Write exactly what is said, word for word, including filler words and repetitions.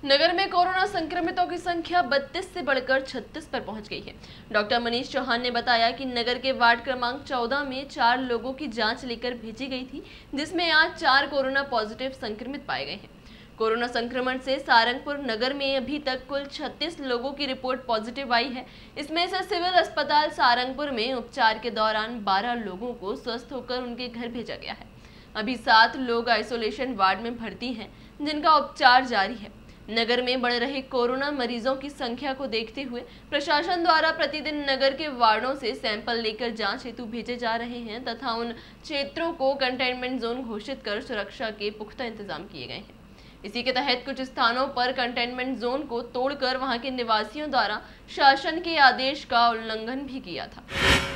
नगर में कोरोना संक्रमितों की संख्या बत्तीस से बढ़कर छत्तीस पर पहुंच गई है। डॉक्टर मनीष चौहान ने बताया कि नगर के वार्ड क्रमांक चौदह में चार लोगों की जांच लेकर भेजी गई थी, जिसमें आज चार कोरोना पॉजिटिव संक्रमित पाए गए हैं। कोरोना संक्रमण से सारंगपुर नगर में अभी तक कुल छत्तीस लोगों की रिपोर्ट पॉजिटिव आई है। इसमें से सिविल अस्पताल सारंगपुर में उपचार के दौरान बारह लोगों को स्वस्थ होकर उनके घर भेजा गया है। अभी सात लोग आइसोलेशन वार्ड में भर्ती हैं, जिनका उपचार जारी है। नगर में बढ़ रहे कोरोना मरीजों की संख्या को देखते हुए प्रशासन द्वारा प्रतिदिन नगर के वार्डों से सैंपल लेकर जांच हेतु भेजे जा रहे हैं तथा उन क्षेत्रों को कंटेनमेंट जोन घोषित कर सुरक्षा के पुख्ता इंतजाम किए गए हैं। इसी के तहत कुछ स्थानों पर कंटेनमेंट जोन को तोड़कर वहां के निवासियों द्वारा शासन के आदेश का उल्लंघन भी किया था।